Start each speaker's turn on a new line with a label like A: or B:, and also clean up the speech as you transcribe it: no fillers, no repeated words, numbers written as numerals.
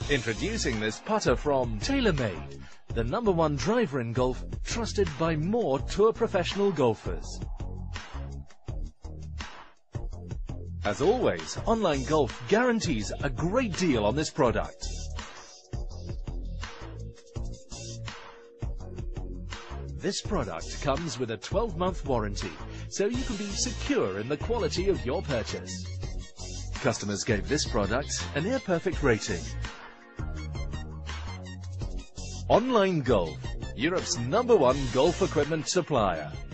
A: Introducing this putter from TaylorMade, the #1 driver in golf, trusted by more tour professional golfers. As always, Online Golf guarantees a great deal on this product. This product comes with a 12-month warranty, so you can be secure in the quality of your purchase. Customers gave this product a near-perfect rating. Online Golf, Europe's #1 golf equipment supplier.